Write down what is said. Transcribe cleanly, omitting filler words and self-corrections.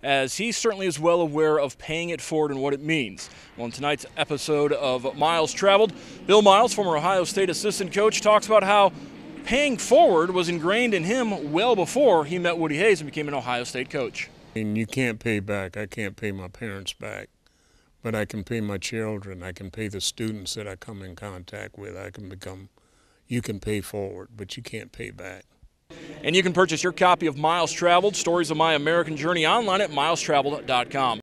as he certainly is well aware of paying it forward and what it means. Well, in tonight's episode of Myles Traveled, Bill Myles, former Ohio State assistant coach, talks about how paying forward was ingrained in him well before he met Woody Hayes and became an Ohio State coach. And you can't pay back. I can't pay my parents back, but I can pay my children. I can pay the students that I come in contact with. You can pay forward, but you can't pay back. And you can purchase your copy of Myles Traveled, Stories of My American Journey online at mylestraveled.com.